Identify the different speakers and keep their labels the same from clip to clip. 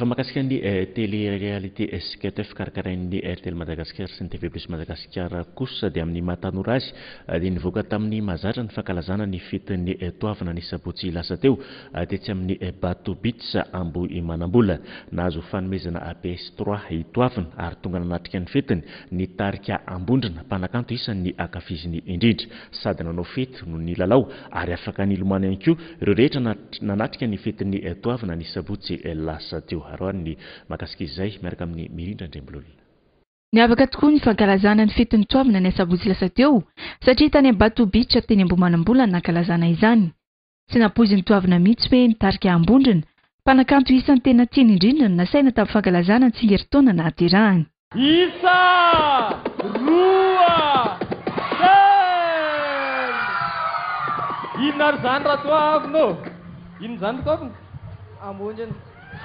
Speaker 1: Fa makasika ny télé-réalité SKTF karakarain'ny RTL Madagascar sy ny TV Plus Madagascar kosa dia amin'ny mahatanora azy dia nivoaka tamin'ny mahazatra ny fankalazana ny fetin'ny toavana ny sabotsy lasa teo tetsy amin'ny Bateau Beach Ambohimanambola. Nahazo fanomezana PS3 itoavana ary tonga nanatrika ny fetiny ny tarika ambondrina mpanakanto isan'ny akafiziny indrindra sady nanao fety no ny lalao ary afaka nilomano ihany koa ireo rehetra nanatrika ny fetin'ny toavana ny sabotsy lasa teo. Aroany makasika izay miaraka amin'ny Mirindra Ndrembololona.
Speaker 2: Niavaka tokoa ny fankalazana ny fetin'ny toavana ny sabotsy lasa teo satria tany amin'ny Bateau Beach teny Ambohimanambola nankalazana izany. Tsy napoizin'ny toavana mihitsy hoe nitarika ambondrina mpanakanto isan'ny tena tiany indrindra no nasaina tamin'ny fankalazana ny tsingeritaona nahaterahany.
Speaker 3: Isa! Roa! Inona ary zany raha toavina? Inona zany toavina? Ambondrina.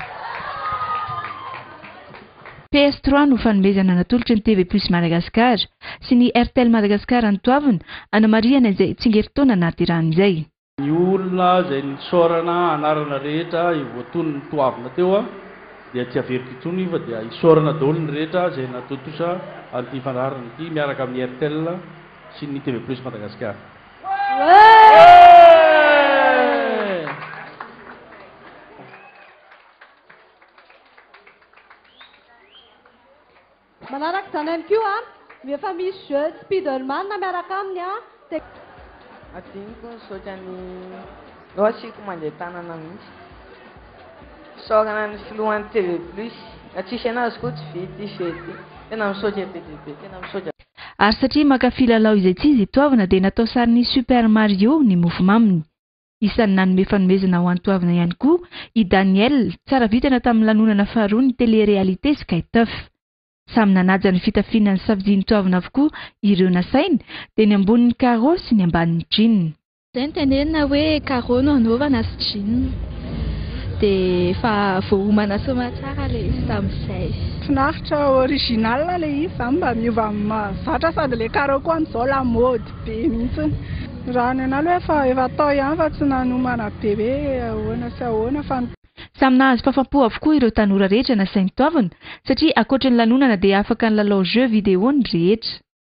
Speaker 2: PS3 no fanomezana natolotry ny TV Plus Madagascar sy ny RTL Madagascar ny toavina anamariana izay tsingeritaona nahaterahany izay.
Speaker 4: Ny olona izay nisaorana anarana rehetra voatony ny toavina teo dia tsy averiko intsony fa dia isaorana daholo ny rehetra izay natotosa an'ity fandarana ity miaraka amin'ny RTL sy ny TV Plus Madagascar.
Speaker 5: Manaraka izany ihany koa efa misy jeu Spiderman miaraka aminy
Speaker 6: Adiniko saotrany loasiko mandeha tanana mihitsy. Saorana ny filohan'ny TV Plus, tsisy anazy koa tsy vity fety. Tena misaotra PDB, tena misaotra.
Speaker 2: Ary satria mankafy lalao izay tsy izy toavana dia natao sarin'ny Super Mario ny mofomaminy. Isan'ny nanome fanomezana ho an'ny toavana ihany koa i Daniel tsara vitana tamin'ny lanonana faharoa ny télé-réalité SKTF. Samy nanaja ny fitafiana ny safidian'ny toavana avokoa ireo nasainy dia ny ambonin'ny carreau sy ny ambanin'ny jean.
Speaker 7: Izay tenenina hoe carreau no anaovana sy jean dia efa voahomana soma tsara ilay izy tamin'izay.
Speaker 8: Finaritra original ilay izy izany mba miova mahazatra sady ilay carreau koa amin'izao lamaody be mihitsy. Raha ny anahy aloha efa atao ihany fa tsy nanomana be hoe ahoana sy ahoana fa
Speaker 2: samy nahazo fafampo avokoa ireo tanora rehetra nasainy toavana satria ankoatra ny lanonana dia afaka ny lalao jeu vidéo ny rehetra.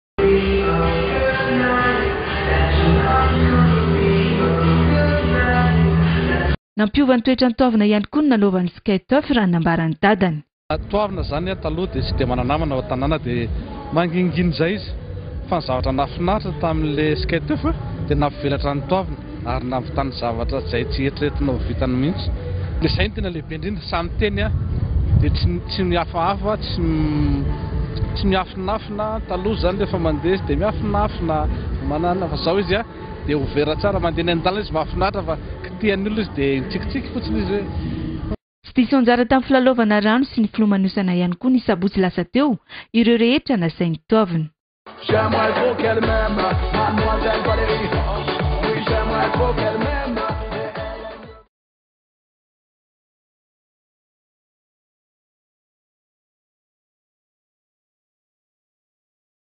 Speaker 2: Nampiova ny toetra ny toavana ihany koa ny nanaovan'ny SKTF raha nambaran'ny dadany.
Speaker 9: Toavana zany taloha dia tsy dia mananamana ao tanàna dia manginginy izay izy fa ny zavatra nafinaritra tamin'ilay SKTF dia nampivelatra ny toavana ary nampitany zavatra izay tsy eritreretinao vitany mihitsy. Izay no tena lehibe indrindra samy teny dia tsy mihafahafa, tsy miafinafina. Taloha zany rehefa mandeha dia miafinafina manana fa izao izy dia overa tsara mandeha ny an-dalana izy mahafinaritra fa kitihan'ny olona izy dia mitsikitsiky fotsiny izy.
Speaker 2: Tsy diso anjara tamin'ny filalaovana rano sy ny filomanosana ihany koa ny sabotsy lasa teo ireo rehetra nasainy toavana.
Speaker 10: J'aimerais trop qu'elle m'aime, mademoiselle Valérie. Oui, j'aimerais trop qu'elle m'aime.